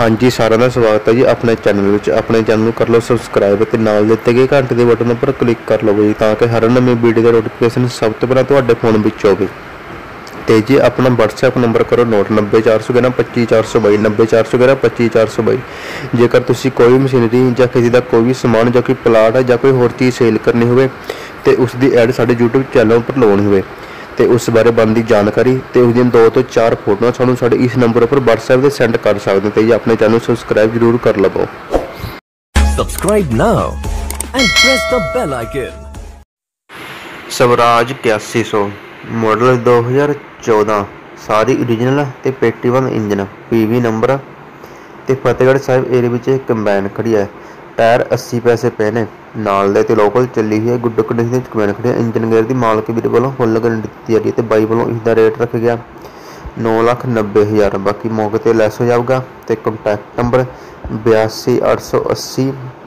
हाँ जी, सारा का स्वागत है जी अपने चैनल में। अपने चैनल को कर लो सबसक्राइब तो नाल दिते गए घंटे के बटन पर क्लिक कर लो जी, ताकि हर नवी वीडियो का नोटिफिकेशन सब तो पहले तुहाडे फोन में होवे। तो जी अपना WhatsApp नंबर करो नोट 9041125422 9041125422। जेकर तुसी कोई मशीनरी या किसी का कोई भी समान जो कोई प्लाट है या कोई होर चीज़ सेल करनी हो तो उसकी ऐड साडे YouTube चैनल पर लाउणी हो तो उस बारे बनती जानकारी तो उस दिन 2 तो 4 फोटो सानू साडे इस नंबर पर WhatsApp से सेंड कर सकते हैं। तो जी अपने चैनल सबसक्राइब जरूर कर लवो। Subscribe now and press the bell icon. Swaraj 8100 model 2014 सारी ओरिजिनल ते पेटी बंद इंजन PV नंबर ते फतेहगढ़ साहिब एरिया में कंबाइन खड़ी है। टायर 80 पैसे पे ने नाल दे ते लोकल चली हुई है। गुड कंडीशन कंबाइन खड़ी है। इंजन गेयर की मालक वीर वालों फुल गारंटी दी जा रही है। तो बाई वालों इसका रेट रखा गया 9,90,000। बाकी मौके पर लैस हो जाऊगा। तो कंटैक्ट नंबर 82,880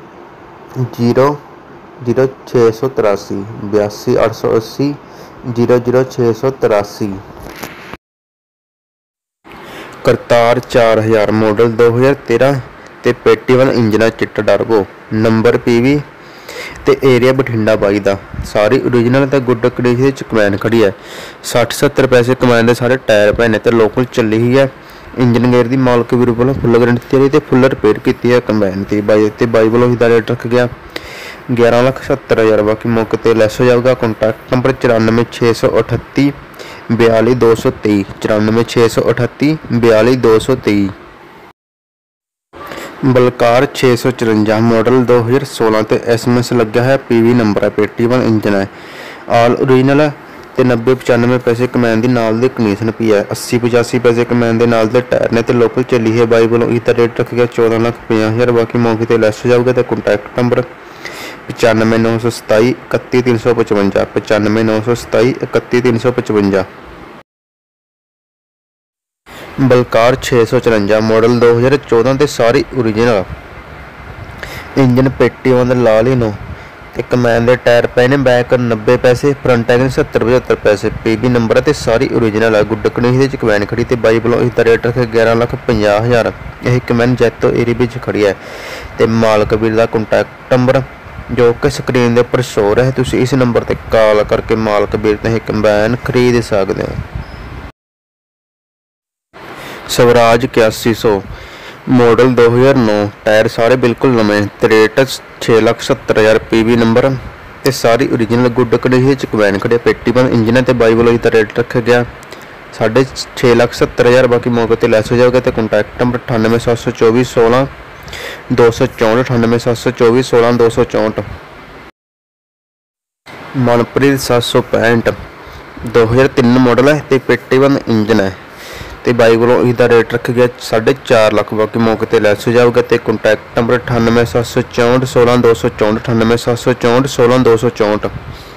00683 82,880 00683। करतार 4000 मॉडल 2013 ते पेटी वन इंजन चिट्टा टर्बो नंबर PV ते एरिया बठिंडा बाई का सारी ओरिजिनल तो गुड कंडीशन कंबाइन खड़ी है। 60-70 पैसे कंबाइन के सारे टायर पे ने तो लोकल चली ही है। इंजन गेयर की मालक वीर वालों फुल गारंटी दी ते फुल रिपेयर की है कंबाइन की बाई वालों इसका रेट रख गया 11,70,000। बाकी मौके पर लैस हो जाएगा। Contact number 94,638 42,223 94,638 42,223। बलकार 654 मॉडल 2016 ते SMS लग्या है। PV नंबर है। पेटी वन इंजन है। आल ओरिजिनल ते 90-95 पैसे कमैन दी नाल दे कंडीशन भी है। 80-85 पैसे कमैन दे नाल दे टायर ने ते लोकल चली है। बाई वालों इसका रेट रख गया 14,50,000। बाकी मौके पर लैस हो जाऊगा। तो कॉन्टैक्ट नंबर 95,927 31,355 95,927 31,355। बलकार 654 मॉडल 2014 ते सारी ओरिजिनल इंजन पेटी वन लाल ही नो ते कमैन दे टायर पे ने बैक 90 पैसे फ्रंट एंड 70-75 पैसे। PV नंबर है। सारी ओरिजिनल है। गुड कंडीशन कमैन खड़ी तो बाई वालों इसका रेट रखे 11,50,000। यह कमैन जैतो एरिया में खड़ी है। तो मालक वीर का कॉन्टैक्ट नंबर जो कि स्क्रीन के उपर शो है। तुम इस नंबर पर कॉल करके मालक वीर तो कंबाइन खरीद सकते हो। स्वराज 8100 मॉडल 2009 टायर सारे बिल्कुल नवे ते रेट 6,70,000। PV नंबर ते सारी ओरिजिनल गुड कंडीशन कंबाइन खड़े पेटी बंद इंजन है। बाई वालों इसका रेट रखा गया 6,70,000। बाकी मौके पर लैस हो जाएगा। तो कॉन्टैक्ट नंबर 98,724 16 264 98,724 16 264। मनप्रीत 765 2003 मॉडल है। तो पेटी वन इंजन है। तो बाई वालों इसका रेट रख गया 4.5 लाख। बाकी मौके पर लैस हो जाऊगा। तो कॉन्टैक्ट नंबर 98,764 16 264 98,764 16 264।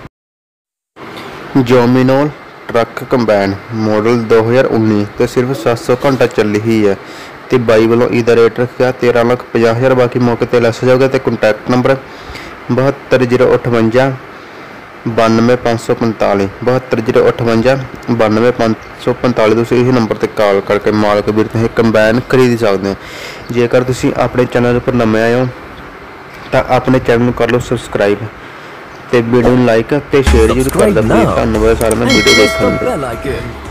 जोमिनोल ट्रक कंबाइन मॉडल 2019 तो सिर्फ 700 घंटा चली ही है। तो बाई वालों इसका रेट रखा 13,50,000। बाकी मौके पर लैस हो जाएगा। तो कॉन्टैक्ट नंबर 72,058 92,545 72,058 92,545। तुम इस नंबर पर कॉल करके मालक वीर तुम कंबाइन खरीद सकते हो। जेकर तुम अपने चैनल पर नवे आए हो तो अपने चैनल कर लो सबसक्राइब तो वीडियो लाइक तो शेयर जरूर कर दो। धन्यवाद सारे वीडियो देखने।